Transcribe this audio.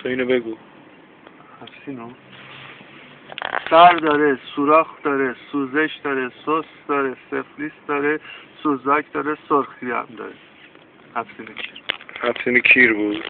تو اینو بگو. هفتینو سر داره، سوراخ داره، سوزش داره، سس داره، سفلیس داره، سوزاک داره، سرخی هم داره. هفتینو کیر. هفتینو کیر بود.